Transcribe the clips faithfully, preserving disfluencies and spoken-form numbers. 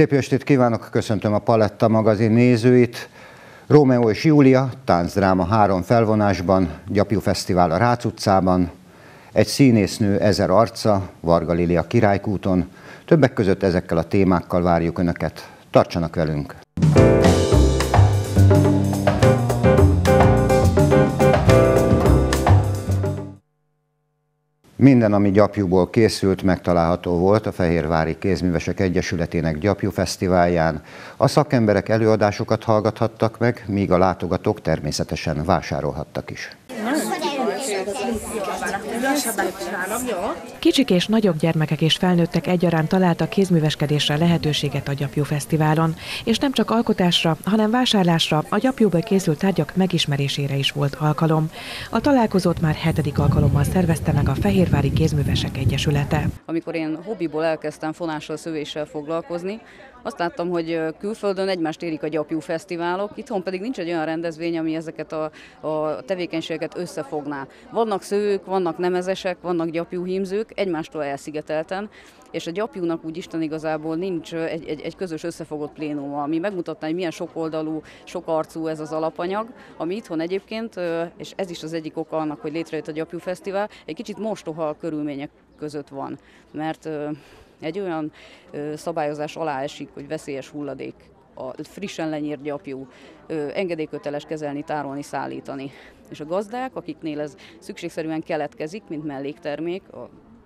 Szép estét kívánok, köszöntöm a Paletta magazin nézőit. Rómeó és Júlia, táncdráma három felvonásban, Gyapjú Fesztivál a Rácz utcában, egy színésznő ezer arca, Varga Lilia Királykúton. Többek között ezekkel a témákkal várjuk Önöket. Tartsanak velünk! Minden, ami gyapjúból készült, megtalálható volt a Fehérvári Kézművesek Egyesületének Gyapjú Fesztiválján. A szakemberek előadásokat hallgathattak meg, míg a látogatók természetesen vásárolhattak is. Kicsik és nagyobb gyermekek és felnőttek egyaránt találtak kézműveskedésre lehetőséget a Gyapjú Fesztiválon, és nem csak alkotásra, hanem vásárlásra, a gyapjúból készült tárgyak megismerésére is volt alkalom. A találkozót már hetedik alkalommal szervezte meg a Fehérvári Kézművesek Egyesülete. Amikor én hobbiból elkezdtem fonással, szövéssel foglalkozni, azt láttam, hogy külföldön egymást érik a gyapjú fesztiválok, itthon pedig nincs egy olyan rendezvény, ami ezeket a, a tevékenységeket összefogná. Vannak szőők, vannak nemezesek, vannak gyapjúhímzők, egymástól elszigetelten, és a gyapjúnak úgy Isten igazából nincs egy, egy, egy közös összefogott plénuma, ami megmutatná, hogy milyen sokoldalú, sokarcú ez az alapanyag, ami itthon egyébként, és ez is az egyik oka annak, hogy létrejött a Gyapjú Fesztivál, egy kicsit mostoha körülmények között van, mert egy olyan ö, szabályozás alá esik, hogy veszélyes hulladék, a frissen lenyírt gyapjú, ö, engedélyköteles kezelni, tárolni, szállítani. És a gazdák, akiknél ez szükségszerűen keletkezik, mint melléktermék, a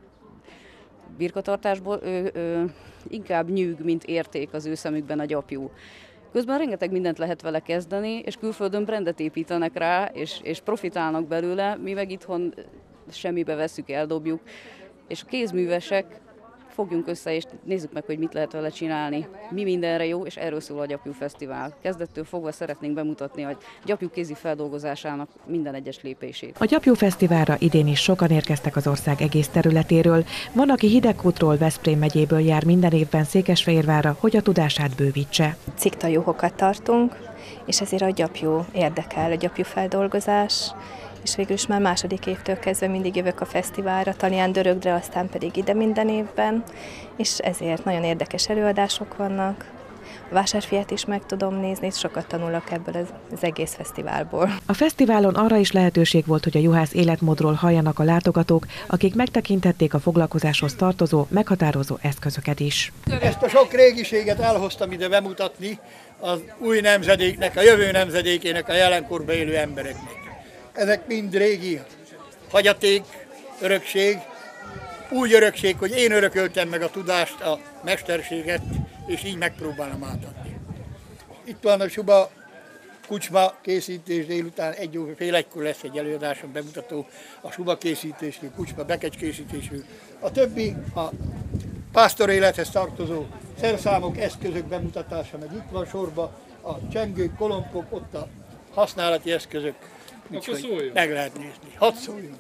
birkatartásból, ö, ö, inkább nyűg, mint érték az ő szemükben a gyapjú. Közben rengeteg mindent lehet vele kezdeni, és külföldön brandet építenek rá, és, és profitálnak belőle, mi meg itthon semmibe vesszük, eldobjuk. És a kézművesek fogjunk össze, és nézzük meg, hogy mit lehet vele csinálni. Mi mindenre jó, és erről szól a Gyapjú Fesztivál. Kezdettől fogva szeretnénk bemutatni a gyapjú kézi feldolgozásának minden egyes lépését. A Gyapjú Fesztiválra idén is sokan érkeztek az ország egész területéről. Van, aki Hidegkútról, Veszprém megyéből jár minden évben Székesfehérvárra, hogy a tudását bővítse. Ciktajuhokat tartunk, és ezért a gyapjú érdekel, a gyapjú feldolgozás. És végül is már második évtől kezdve mindig jövök a fesztiválra, Talián Dörögre, aztán pedig ide minden évben, és ezért nagyon érdekes előadások vannak. A vásárfiát is meg tudom nézni, és sokat tanulok ebből az, az egész fesztiválból. A fesztiválon arra is lehetőség volt, hogy a juhász életmódról halljanak a látogatók, akik megtekintették a foglalkozáshoz tartozó, meghatározó eszközöket is. Ezt a sok régiséget elhoztam ide bemutatni az új nemzedéknek, a jövő nemzedékének, a jelenkorban élő embereknek. Ezek mind régi hagyaték, örökség, úgy örökség, hogy én örököltem meg a tudást, a mesterséget, és így megpróbálom átadni. Itt van a Suba kucsma készítés, délután egy óra, fél egykor lesz egy előadásom bemutató a Suba készítésről, kucsma bekecs készítésről. A többi a pásztor élethez tartozó szerszámok, eszközök bemutatása, meg itt van sorba a csengők, kolompok, ott a használati eszközök. Úgyhogy meg lehet nézni. Hadd szóljunk.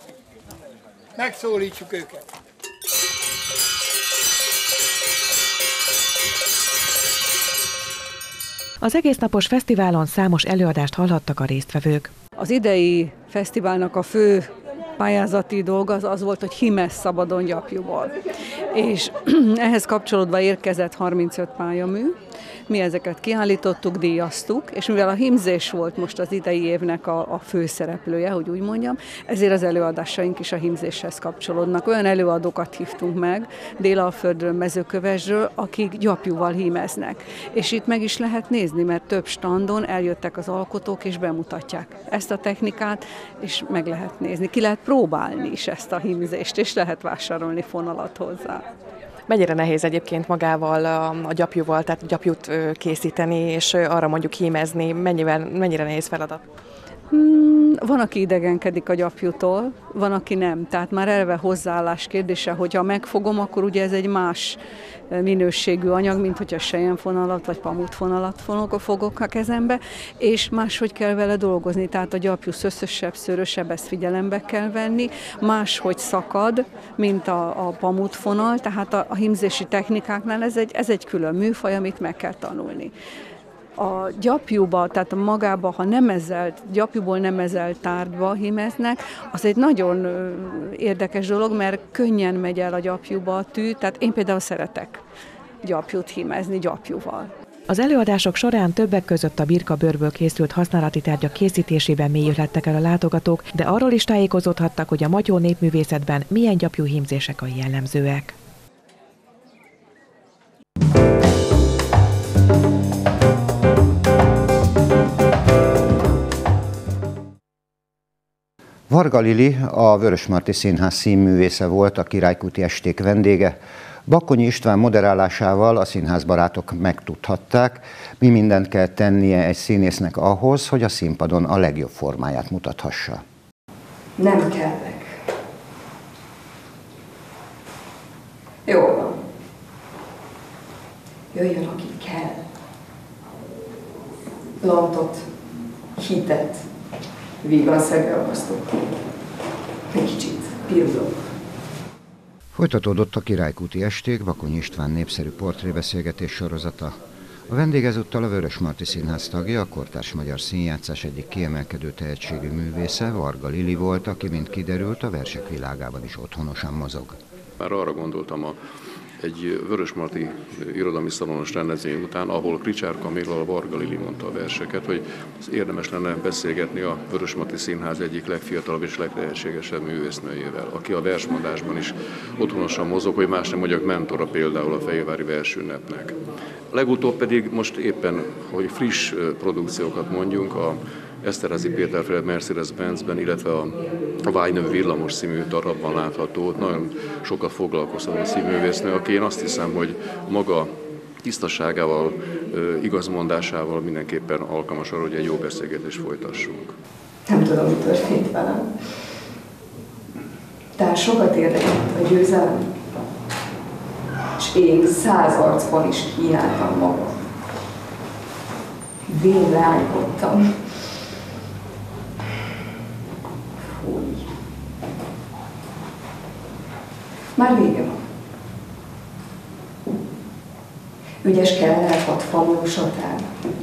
Megszólítsuk őket. Az egésznapos fesztiválon számos előadást hallhattak a résztvevők. Az idei fesztiválnak a fő pályázati dolga az, az volt, hogy hímezz szabadon gyapjúból. És ehhez kapcsolódva érkezett harmincöt pályamű, mi ezeket kiállítottuk, díjaztuk, és mivel a hímzés volt most az idei évnek a, a főszereplője, hogy úgy mondjam, ezért az előadásaink is a hímzéshez kapcsolódnak. Olyan előadókat hívtunk meg Délalföldről, Mezőkövesdről, akik gyapjúval hímeznek. És itt meg is lehet nézni, mert több standon eljöttek az alkotók, és bemutatják ezt a technikát, és meg lehet nézni. Ki lehet próbálni is ezt a hímzést, és lehet vásárolni fonalat hozzá. Mennyire nehéz egyébként magával a, a gyapjúval, tehát gyapjút készíteni, és arra mondjuk hímezni, mennyivel, mennyire nehéz feladat? Hmm, van, aki idegenkedik a gyapjútól, van, aki nem. Tehát már eleve hozzáállás kérdése, hogyha megfogom, akkor ugye ez egy más minőségű anyag, mint hogyha selyemfonalat vagy pamutfonalat fogok a kezembe, és máshogy kell vele dolgozni. Tehát a gyapjú szöszösebb, szőrösebb, ezt figyelembe kell venni, máshogy szakad, mint a, a pamutfonal, tehát a, a hímzési technikáknál ez egy, ez egy külön műfaj, amit meg kell tanulni. A gyapjúba, tehát magába, ha nemezelt, gyapjúból nemezelt tárgyba hímeznek, az egy nagyon érdekes dolog, mert könnyen megy el a gyapjúba a tű, tehát én például szeretek gyapjút hímezni gyapjúval. Az előadások során többek között a birkabőrből készült használati tárgyak készítésében mélyülhettek el a látogatók, de arról is tájékozódhattak, hogy a magyar népművészetben milyen gyapjúhímzések a jellemzőek. Varga Lili, a Vörösmarty Színház színművésze volt a királykúti esték vendége. Bakkonyi István moderálásával a színházbarátok megtudhatták, mi mindent kell tennie egy színésznek ahhoz, hogy a színpadon a legjobb formáját mutathassa. Nem kellek. Jó van. Jöjjön, aki kell. Lantot, hitet, vígan szegreagasztott. Egy kicsit pirulok. Folytatódott a királykúti esték, Bakkonyi István népszerű portrébeszélgetés sorozata. A vendég ezúttal a Vörösmarty Színház tagja, a kortárs magyar színjátszás egyik kiemelkedő tehetségű művésze, Varga Lili volt, aki, mint kiderült, a versek világában is otthonosan mozog. Már arra gondoltam a, egy Vörösmarty irodalmi szalonos rendezvény után, ahol Kricsár Kamillal a Varga Lili mondta a verseket, hogy érdemes lenne beszélgetni a Vörösmarty Színház egyik legfiatalabb és legtehetségesebb művésznőjével, aki a versmondásban is otthonosan mozog, hogy más nem mondjak, mentora például a Fehérvári Versünnepnek. Legutóbb pedig most éppen, hogy friss produkciókat mondjunk, a Esterházy Péterféle Mercedes-Benzben, illetve a, a Vágy nevű villamos című darabban látható, nagyon sokat foglalkoztató a színművésznő, aki én azt hiszem, hogy maga tisztaságával, igazmondásával mindenképpen alkalmas arra, hogy egy jó beszélgetést folytassunk. Nem tudom, mi történt velem. Tehát sokat érdekelt a győzelem, és én száz arcban is kínáltam magam. Vén leánykodtam. Fúj. Már vége van. Ügyes kell elhat famuló satán.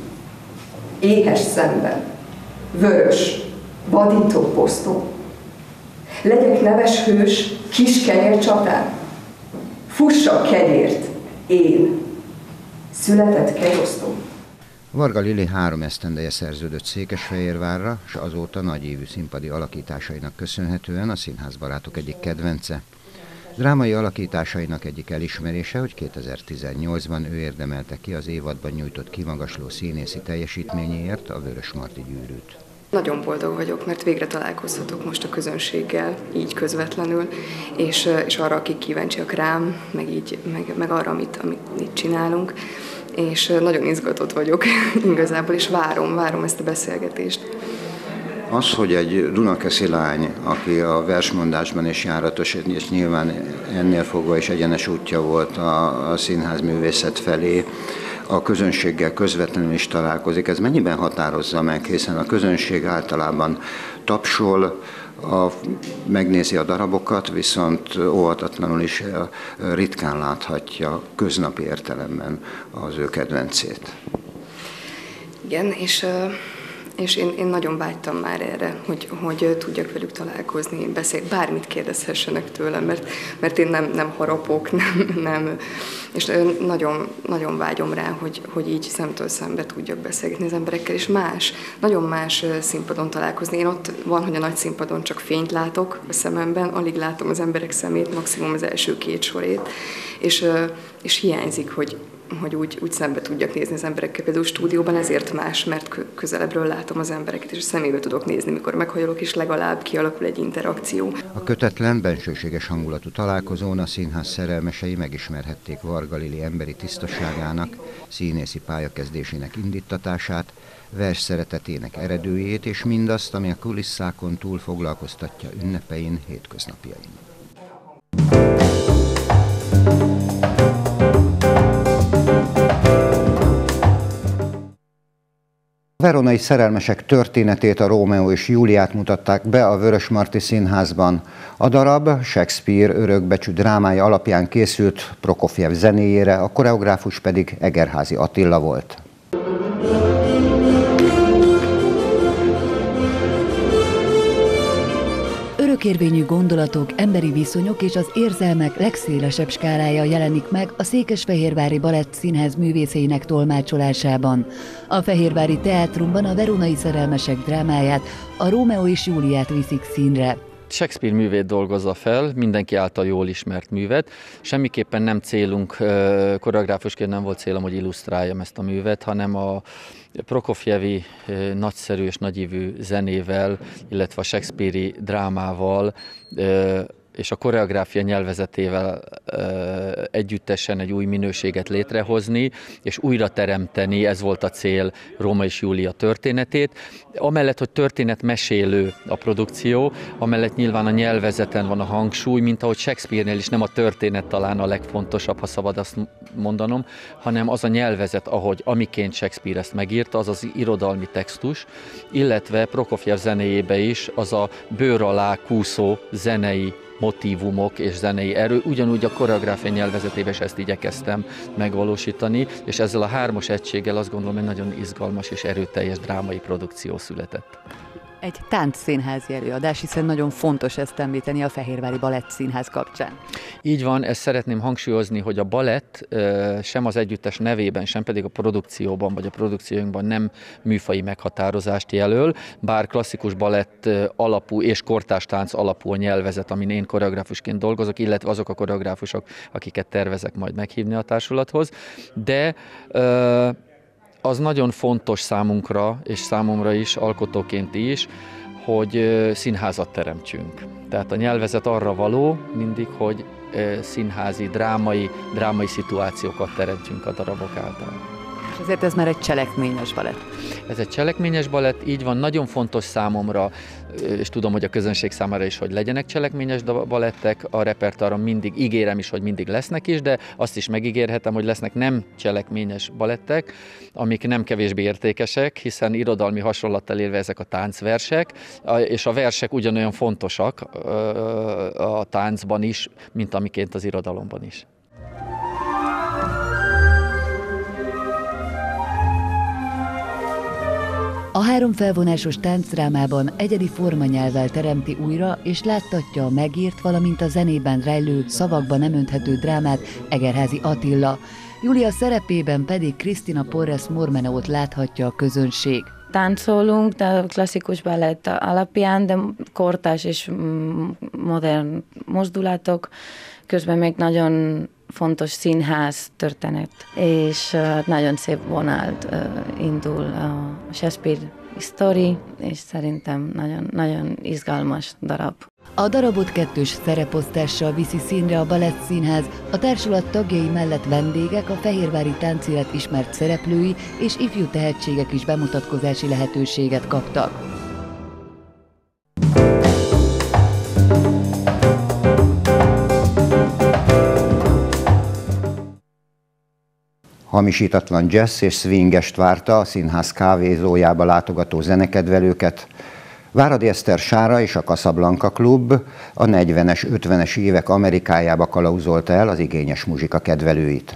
Éhes szemben. Vörös. Vadító posztó. Legyek neves hős, kis kenyér csatán. Fussak kegyért, én. Született kegyosztó. Varga Lili három esztendeje szerződött Székesfehérvárra, és azóta nagyívű színpadi alakításainak köszönhetően a színházbarátok egyik kedvence. Drámai alakításainak egyik elismerése, hogy kétezer-tizennyolcban ő érdemelte ki az évadban nyújtott kimagasló színészi teljesítményéért a Vörösmarty Gyűrűt. Nagyon boldog vagyok, mert végre találkozhatok most a közönséggel, így közvetlenül, és, és arra, akik kíváncsiak rám, meg, így, meg, meg arra, amit, amit itt csinálunk. És nagyon izgatott vagyok igazából, és várom, várom ezt a beszélgetést. Az, hogy egy dunakeszi lány, aki a versmondásban is járatos, és nyilván ennél fogva is egyenes útja volt a, a színház művészet felé, a közönséggel közvetlenül is találkozik. Ez mennyiben határozza meg, hiszen a közönség általában tapsol, a, megnézi a darabokat, viszont óhatatlanul is ritkán láthatja köznapi értelemben az ő kedvencét. Igen, és... És én, én nagyon vágytam már erre, hogy, hogy tudjak velük találkozni, beszélni, bármit kérdezhessenek tőlem, mert, mert én nem, nem harapok, nem, nem, és nagyon, nagyon vágyom rá, hogy, hogy így szemtől szembe tudjak beszélgetni az emberekkel, és más, nagyon más színpadon találkozni. Én ott van, hogy a nagy színpadon csak fényt látok a szememben, alig látom az emberek szemét, maximum az első két sorét, és, és hiányzik, hogy hogy úgy, úgy szembe tudjak nézni az emberekkel. Például stúdióban ezért más, mert közelebbről látom az embereket, és szemébe tudok nézni, mikor meghajolok, és legalább kialakul egy interakció. A kötetlen, bensőséges hangulatú találkozón a színház szerelmesei megismerhették Varga Lili emberi tisztaságának, színészi pályakezdésének indítatását, vers szeretetének eredőjét, és mindazt, ami a kulisszákon túl foglalkoztatja ünnepein, hétköznapjain. A veronai szerelmesek történetét, a Rómeó és Júliát mutatták be a Vörösmarty Színházban. A darab Shakespeare örökbecsű drámája alapján készült, Prokofjev zenéjére, a koreográfus pedig Egerházy Attila volt. örökérvényű gondolatok, emberi viszonyok és az érzelmek legszélesebb skálája jelenik meg a Székesfehérvári Balett Színház művészeinek tolmácsolásában. A Fehérvári Teátrumban a Veronai szerelmesek drámáját, a Rómeó és Júliát viszik színre. Shakespeare művét dolgozza fel, mindenki által jól ismert művet. Semmiképpen nem célunk, koreográfusként nem volt célom, hogy illusztráljam ezt a művet, hanem a Prokofjevi nagyszerű és nagyívű zenével, illetve a shakespeare-i drámával és a koreográfia nyelvezetével együttesen egy új minőséget létrehozni, és újra teremteni, ez volt a cél, Rómeó és Júlia történetét. Amellett, hogy történetmesélő a produkció, amellett nyilván a nyelvezeten van a hangsúly, mint ahogy Shakespeare-nél is nem a történet talán a legfontosabb, ha szabad azt mondanom, hanem az a nyelvezet, ahogy amiként Shakespeare ezt megírta, az az irodalmi textus, illetve Prokofjev zenéjébe is az a bőr alá kúszó zenei motívumok és zenei erő, ugyanúgy a koreográfia nyelvezetében is ezt igyekeztem megvalósítani, és ezzel a hármas egységgel azt gondolom, hogy nagyon izgalmas és erőteljes drámai produkció született. Egy táncszínházi előadás, hiszen nagyon fontos ezt említeni a Fehérvári Balett Színház kapcsán. Így van, ezt szeretném hangsúlyozni, hogy a balett sem az együttes nevében, sem pedig a produkcióban vagy a produkcióinkban nem műfaji meghatározást jelöl, bár klasszikus balett alapú és kortárs tánc alapú a nyelvezet, amin én koreográfusként dolgozok, illetve azok a koreográfusok, akiket tervezek majd meghívni a társulathoz, de az nagyon fontos számunkra, és számomra is, alkotóként is, hogy színházat teremtsünk. Tehát a nyelvezet arra való mindig, hogy színházi, drámai, drámai szituációkat teremtsünk a darabok által. És ezért ez már egy cselekményes balett. Ez egy cselekményes balett, így van, nagyon fontos számomra, és tudom, hogy a közönség számára is, hogy legyenek cselekményes balettek, a repertoáron mindig ígérem is, hogy mindig lesznek is, de azt is megígérhetem, hogy lesznek nem cselekményes balettek, amik nem kevésbé értékesek, hiszen irodalmi hasonlattal élve ezek a táncversek, és a versek ugyanolyan fontosak a táncban is, mint amiként az irodalomban is. A három felvonásos táncdrámában egyedi formanyelvvel teremti újra és láttatja a megírt, valamint a zenében rejlő, szavakba nem önthető drámát Egerházy Attila. Júlia szerepében pedig Kristina Porres Mormeneót láthatja a közönség. Táncolunk, de klasszikus balett alapján, de kortárs és modern mozdulatok, közben még nagyon fontos színház történet, és nagyon szép vonalat indul a Shakespeare sztori, és szerintem nagyon, nagyon izgalmas darab. A darabot kettős szereposztással viszi színre a Balett Színház, a társulat tagjai mellett vendégek, a fehérvári táncélet ismert szereplői és ifjú tehetségek is bemutatkozási lehetőséget kaptak. Hamisítatlan jazz és swingest várta a színház kávézójába látogató zenekedvelőket. Váradi Eszter Sára és a Casablanca Klub a negyvenes, ötvenes évek Amerikájába kalauzolta el az igényes muzsika kedvelőit.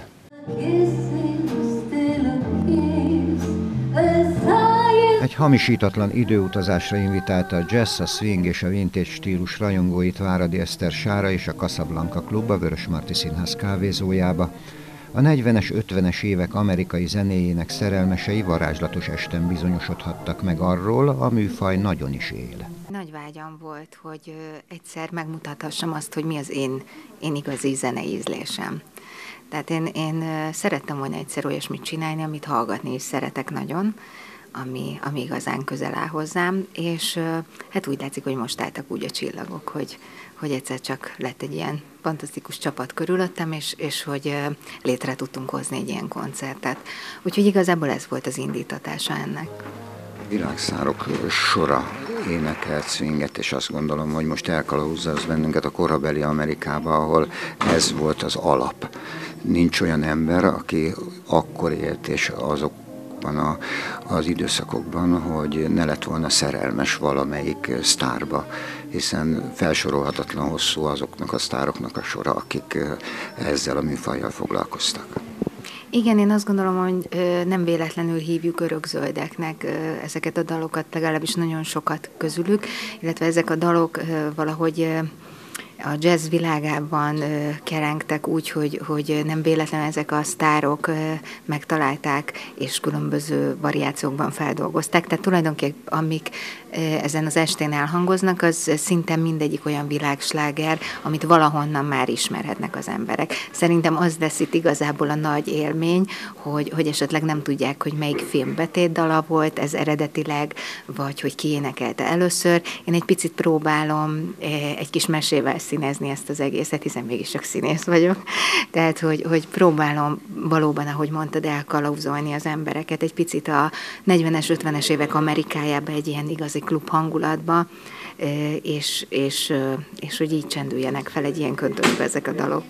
Egy hamisítatlan időutazásra invitálta a jazz, a swing és a vintage stílus rajongóit Váradi Eszter Sára és a Casablanca Klub a Vörösmarty Színház kávézójába. A negyvenes, ötvenes évek amerikai zenéjének szerelmesei varázslatos esten bizonyosodhattak meg arról, a műfaj nagyon is él. Nagy vágyam volt, hogy egyszer megmutathassam azt, hogy mi az én, én igazi zenei ízlésem. Tehát én, én szerettem volna egyszer olyasmit csinálni, amit hallgatni is szeretek nagyon, ami, ami igazán közel áll hozzám, és hát úgy látszik, hogy most álltak úgy a csillagok, hogy, hogy egyszer csak lett egy ilyen fantasztikus csapat körülöttem, és, és hogy létre tudtunk hozni egy ilyen koncertet. Úgyhogy igazából ez volt az indítatása ennek. Világszárok sora énekelt swinget, és azt gondolom, hogy most elkalauzza az bennünket a korabeli Amerikába, ahol ez volt az alap. Nincs olyan ember, aki akkor élt, és azok A, az időszakokban, hogy ne lett volna szerelmes valamelyik sztárba, hiszen felsorolhatatlan hosszú azoknak a sztároknak a sora, akik ezzel a műfajjal foglalkoztak. Igen, én azt gondolom, hogy nem véletlenül hívjuk örökzöldeknek ezeket a dalokat, legalábbis nagyon sokat közülük, illetve ezek a dalok valahogy a jazz világában kerengtek úgy, hogy, hogy nem véletlenül ezek a sztárok megtalálták, és különböző variációkban feldolgozták. Tehát tulajdonképpen amik ezen az estén elhangoznak, az szinte mindegyik olyan világsláger, amit valahonnan már ismerhetnek az emberek. Szerintem az lesz itt igazából a nagy élmény, hogy, hogy esetleg nem tudják, hogy melyik filmbetét dala volt ez eredetileg, vagy hogy ki énekelte először. Én egy picit próbálom egy kis mesével színezni ezt az egészet, hiszen mégis csak színész vagyok. Tehát, hogy, hogy próbálom valóban, ahogy mondtad, elkalauzolni az embereket egy picit a negyvenes, ötvenes évek Amerikájába, egy ilyen igazi klub hangulatba, és, és, és hogy így csendüljenek fel egy ilyen köntösbe ezek a dalok.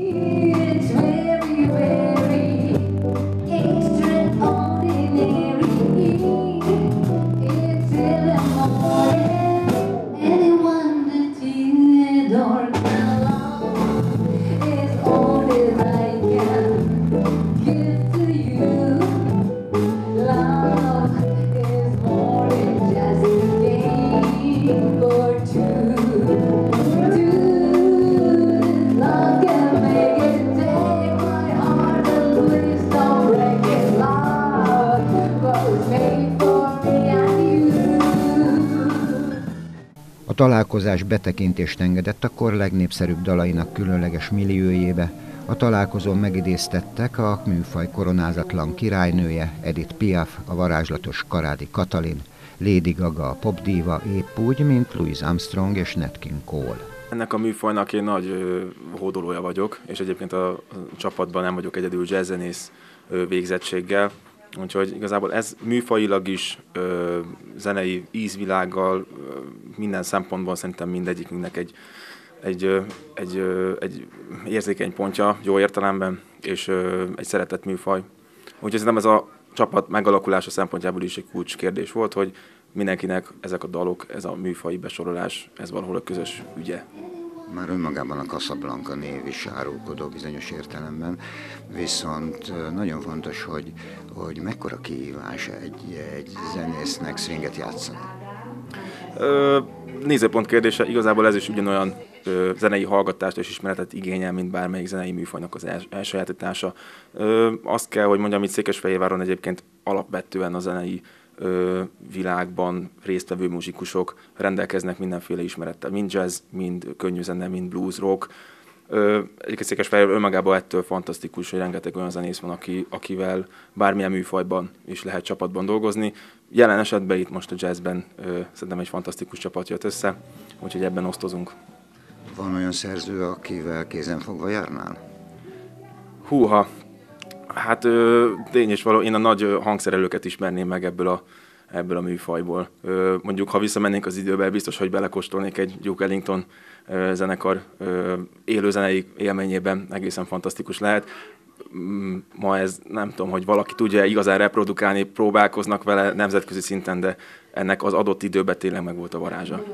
A találkozás betekintést engedett a kor legnépszerűbb dalainak különleges milliójébe. A találkozón megidéztettek a műfaj koronázatlan királynője, Edith Piaf, a varázslatos Karádi Katalin, Lady Gaga, a popdíva, épp úgy, mint Louis Armstrong és Nat King Cole. Ennek a műfajnak én nagy ö, hódolója vagyok, és egyébként a, a csapatban nem vagyok egyedül jazzzenész ö, végzettséggel, úgyhogy igazából ez műfajilag is, ö, zenei ízvilággal, ö, minden szempontból szerintem mindegyikünknek egy, egy, ö, egy, ö, egy érzékeny pontja, jó értelemben, és ö, egy szeretett műfaj. Úgyhogy szerintem ez a csapat megalakulása szempontjából is egy kulcskérdés volt, hogy mindenkinek ezek a dalok, ez a műfaji besorolás, ez valahol a közös ügye. Már önmagában a Casablanca név is árulkodó bizonyos értelemben, viszont nagyon fontos, hogy, hogy mekkora kihívás egy, egy zenésznek swinget játszani. Ö, nézőpont kérdése, igazából ez is ugyanolyan ö, zenei hallgatást és ismeretet igényel, mint bármelyik zenei műfajnak az els, elsajátítása. Ö, azt kell, hogy mondjam, itt Székesfehérváron egyébként alapvetően a zenei ö, világban résztvevő muzsikusok rendelkeznek mindenféle ismerettel, mind jazz, mind könnyű zene, mind blues, rock. Ö, egyébként Székesfehérvár önmagában ettől fantasztikus, hogy rengeteg olyan zenész van, aki, akivel bármilyen műfajban is lehet csapatban dolgozni. Jelen esetben itt most a jazzben ö, szerintem egy fantasztikus csapat jött össze, úgyhogy ebben osztozunk. Van olyan szerző, akivel kézenfogva járnál? Húha, hát ö, tény és való, én a nagy hangszerelőket ismerném meg ebből a, ebből a műfajból. Ö, mondjuk, ha visszamennénk az időbe, biztos, hogy belekóstolnék egy Duke Ellington ö, zenekar ö, élőzenei élményében, egészen fantasztikus lehet. Ma ez nem tudom, hogy valaki tudja igazán reprodukálni, próbálkoznak vele nemzetközi szinten, de ennek az adott időben tényleg meg volt a varázsa.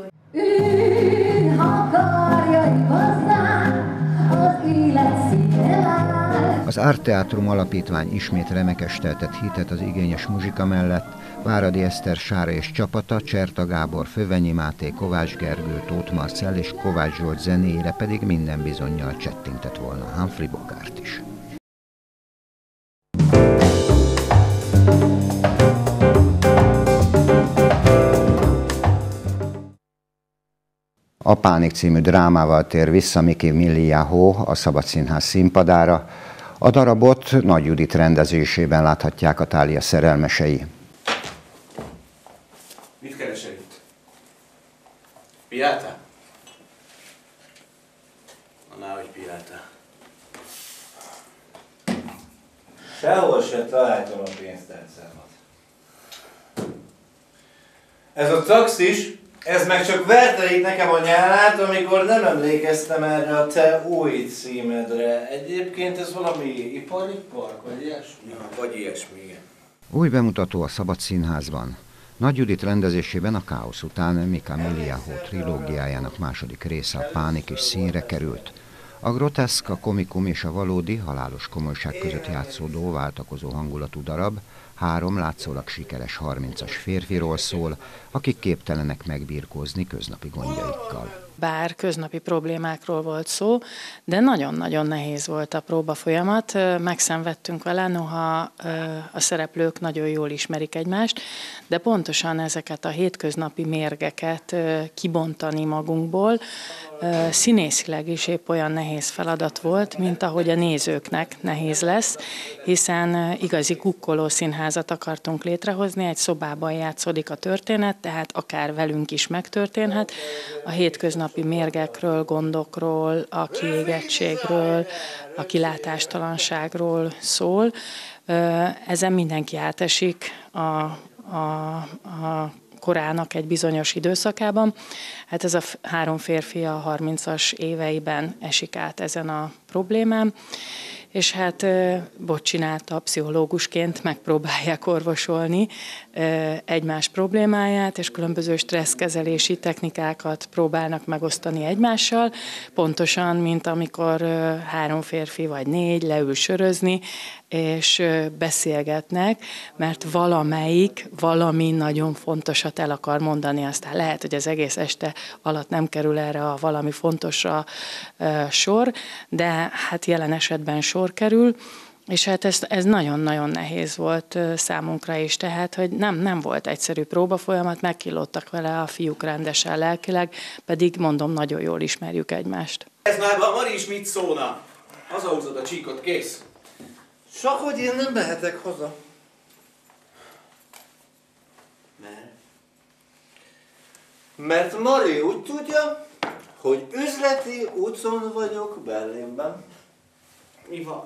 Az Art Teatrum Alapítvány ismét remekesteltett hitet az igényes muzsika mellett. Váradi Eszter, Sára és csapata, Cserta Gábor, Fővenyi Máté, Kovács Gergő, Tóth Marcell és Kovács Zsolt zenéjére pedig minden bizonnyal csettintett volna Humphrey Bogart is. A Pánik című drámával tér vissza Miki Milliáhó a Szabadszínház színpadára. A darabot Nagy Judit rendezésében láthatják a Thália szerelmesei. Mit keresel itt? Piáltál? Na, hogy piáltál. Sehol se találtam a pénztárcámat. Ez a taxis, ez meg csak verte itt nekem a nyálát, amikor nem emlékeztem erre a te új címedre. Egyébként ez valami ipari park, vagy ilyesmi? Ja, vagy ilyesmi, igen. Új bemutató a Szabadszínházban. Nagy Judit rendezésében a Káosz után Mika Milliáhó trilógiájának második része, a Pánik is színre került. A groteszk, a komikum és a valódi, halálos komolyság között játszódó, váltakozó hangulatú darab három látszólag sikeres harmincas férfiról szól, akik képtelenek megbirkózni köznapi gondjaikkal. Bár köznapi problémákról volt szó, de nagyon-nagyon nehéz volt a próba folyamat. Megszenvedtünk vele, noha a szereplők nagyon jól ismerik egymást, de pontosan ezeket a hétköznapi mérgeket kibontani magunkból színészileg is épp olyan nehéz feladat volt, mint ahogy a nézőknek nehéz lesz, hiszen igazi kukkoló színházat akartunk létrehozni, egy szobában játszódik a történet, tehát akár velünk is megtörténhet. A hétköznapi mérgekről, gondokról, a kiégettségről, a kilátástalanságról szól. Ezen mindenki átesik a, a, a korának egy bizonyos időszakában. Hát ez a három férfi a harmincas éveiben esik át ezen a problémán, és hát Bot csinálta pszichológusként, megpróbálják orvosolni egymás problémáját, és különböző stresszkezelési technikákat próbálnak megosztani egymással, pontosan, mint amikor három férfi vagy négy leül sörözni, és beszélgetnek, mert valamelyik valami nagyon fontosat el akar mondani, aztán lehet, hogy az egész este alatt nem kerül erre a valami fontosra sor, de hát jelen esetben sor kerül, és hát ez, ez nagyon-nagyon nehéz volt számunkra is, tehát, hogy nem, nem volt egyszerű próbafolyamat, megkillódtak vele a fiúk rendesen lelkileg, pedig mondom, nagyon jól ismerjük egymást. Ez már a Mari is mit szólna? Hazahúzod a csíkot, kész. Csak hogy én nem mehetek haza. Mert? Mert Mari úgy tudja, hogy üzleti úton vagyok Berlinben. Mi van?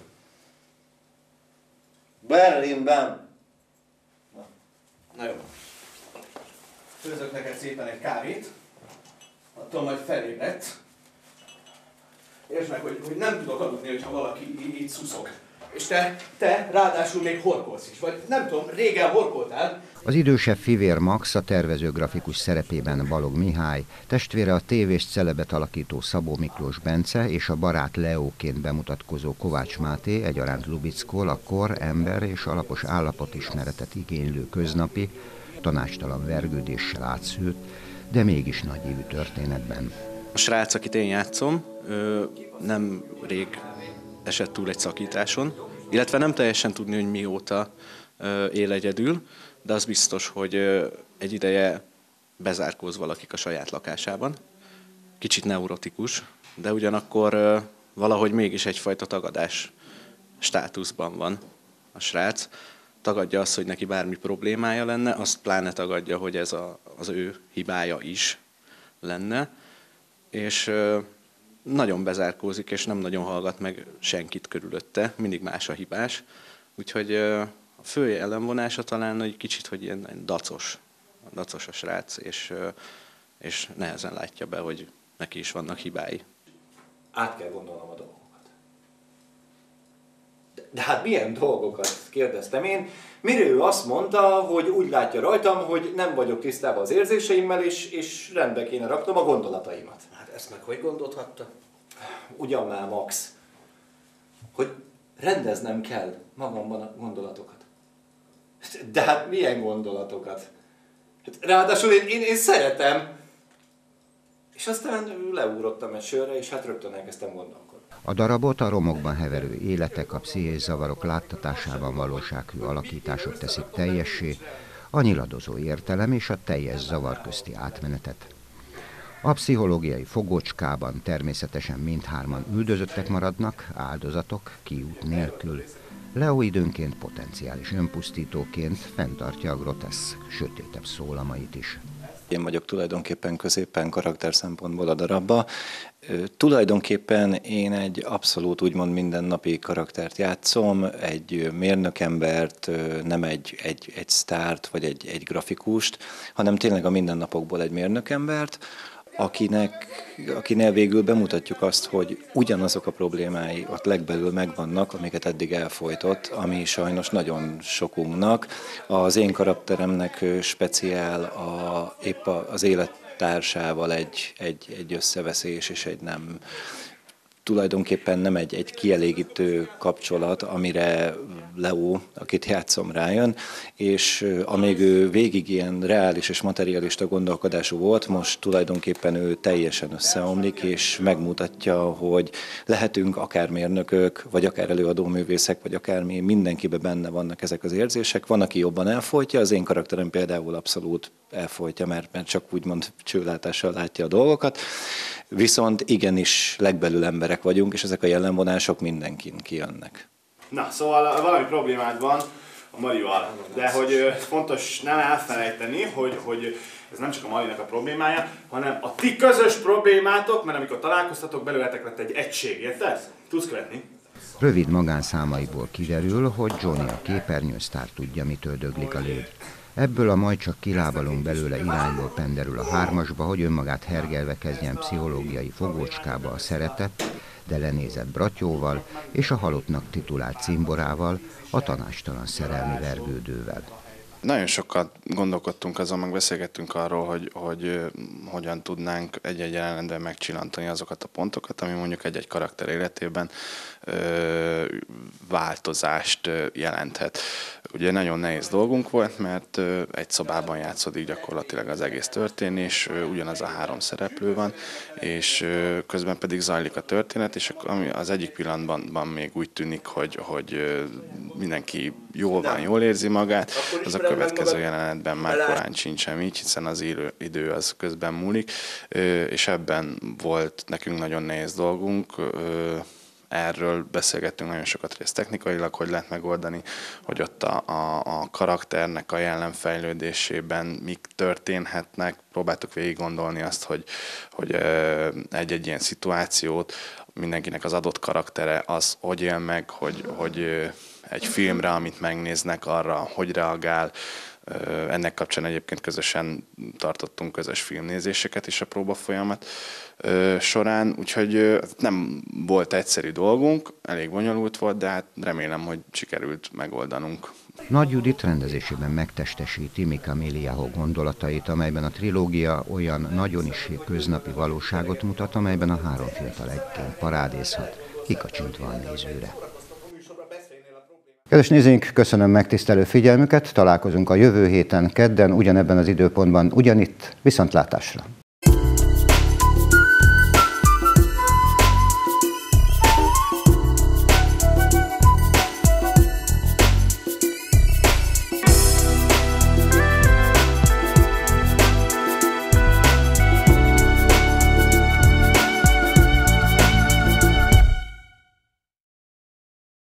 Berlinben. Na, Na jó. Főzök neked szépen egy kávét, attól majd felébredt. Értsd meg, hogy, hogy nem tudok aludni, hogyha valaki így, így szuszog. És te, te ráadásul még horkolsz is, vagy nem tudom, régen horkoltál. Az idősebb fivér Max, a tervező grafikus szerepében Balog Mihály, testvére a tévés celebet alakító Szabó Miklós Bence és a barát Leóként bemutatkozó Kovács Máté egyaránt Lubickól a kor, ember és alapos állapotismeretet igénylő köznapi, tanácstalan vergődéssel átszőtt, de mégis nagyívű történetben. A srác, akit én játszom, nem rég esett túl egy szakításon, illetve nem teljesen tudni, hogy mióta él egyedül, de az biztos, hogy egy ideje bezárkóz valakik a saját lakásában. Kicsit neurotikus, de ugyanakkor valahogy mégis egyfajta tagadás státuszban van a srác. Tagadja azt, hogy neki bármi problémája lenne, azt pláne tagadja, hogy ez a, az ő hibája is lenne, és nagyon bezárkózik, és nem nagyon hallgat meg senkit körülötte, mindig más a hibás. Úgyhogy a fő ellenvonása talán egy kicsit, hogy ilyen dacos, dacos a srác, és, és nehezen látja be, hogy neki is vannak hibái. Át kell gondolnom a dolgokat. De, de hát milyen dolgokat, kérdeztem én. Mire ő azt mondta, hogy úgy látja rajtam, hogy nem vagyok tisztában az érzéseimmel, és, és rendbe kéne raknom a gondolataimat. Hát ezt meg hogy gondolhatta? Ugyan már, Max, hogy rendeznem kell magamban a gondolatokat. De hát milyen gondolatokat? Ráadásul én, én, én szeretem. És aztán leúrottam egy sörre, és hát rögtön elkezdtem gondolkodni. A darabot a romokban heverő életek, a pszichés zavarok láttatásában valósághű alakítások teszik teljessé, a nyiladozó értelem és a teljes zavar közti átmenetet. A pszichológiai fogócskában természetesen mindhárman üldözöttek maradnak, áldozatok, kiút nélkül. Leo időnként potenciális önpusztítóként fenntartja a groteszk, sötétebb szólamait is. Én vagyok tulajdonképpen középen karakter szempontból a darabba. Tulajdonképpen én egy abszolút úgymond mindennapi karaktert játszom, egy mérnökembert, nem egy, egy, egy sztárt vagy egy, egy grafikust, hanem tényleg a mindennapokból egy mérnökembert, akinek, akinél végül bemutatjuk azt, hogy ugyanazok a problémái ott legbelül megvannak, amiket eddig elfojtott, ami sajnos nagyon sokunknak. Az én karakteremnek speciál a, épp az élettársával egy, egy, egy összeveszés és egy nem tulajdonképpen nem egy, egy kielégítő kapcsolat, amire Leo, akit játszom, rájön, és amíg ő végig ilyen reális és materialista gondolkodású volt, most tulajdonképpen ő teljesen összeomlik, és megmutatja, hogy lehetünk akár mérnökök, vagy akár előadóművészek, vagy akármi, mindenkiben benne vannak ezek az érzések. Van, aki jobban elfolytja, az én karakterem például abszolút elfolytja, mert, mert csak úgymond csőlátással látja a dolgokat. Viszont igenis legbelül emberek vagyunk, és ezek a jellemvonások mindenkin kijönnek. Na, szóval valami problémád van a Marival, de hogy fontos nem elfelejteni, hogy, hogy ez nem csak a Marinak a problémája, hanem a ti közös problémátok, mert amikor találkoztatok, belőletek lett egy egység, érted? Tudsz követni? Rövid magánszámaiból kiderül, hogy Johnny a képernyősztár tudja, mitől döglik a légy. Ebből a majd csak kilábalunk belőle irányból penderül a hármasba, hogy önmagát hergelve kezdjen pszichológiai fogócskába a szeretett, de lenézett Bratyóval és a halottnak titulált cimborával, a tanácstalan szerelmi vergődővel. Nagyon sokat gondolkodtunk azon, meg beszélgettünk arról, hogy, hogy hogyan tudnánk egy-egy jelenetben megcsillantani azokat a pontokat, ami mondjuk egy-egy karakter életében ö, változást jelenthet. Ugye nagyon nehéz dolgunk volt, mert ö, egy szobában játszódik gyakorlatilag az egész történés, ö, ugyanaz a három szereplő van, és ö, közben pedig zajlik a történet, és ami az egyik pillanatban még úgy tűnik, hogy, hogy ö, mindenki jól van, jól érzi magát, az a következő jelenetben már korán sincsen így, hiszen az idő az közben múlik, és ebben volt nekünk nagyon nehéz dolgunk. Erről beszélgettünk nagyon sokat rész technikailag, hogy lehet megoldani, hogy ott a, a, a karakternek a jelenfejlődésében mik történhetnek. Próbáltuk végig gondolni azt, hogy, hogy egy-egy ilyen szituációt mindenkinek az adott karaktere az hogy él meg, hogy, hogy egy filmre, amit megnéznek, arra hogy reagál. Ennek kapcsán egyébként közösen tartottunk közös filmnézéseket is a próbafolyamat során, úgyhogy nem volt egyszerű dolgunk, elég bonyolult volt, de hát remélem, hogy sikerült megoldanunk. Nagy Judit rendezésében megtestesíti Mika Miliaho gondolatait, amelyben a trilógia olyan nagyon is köznapi valóságot mutat, amelyben a három fiatal egyként parádézhat, kikacsintva a nézőre. Kedves nézőink, köszönöm megtisztelő figyelmüket, találkozunk a jövő héten kedden, ugyanebben az időpontban, ugyanitt, viszontlátásra!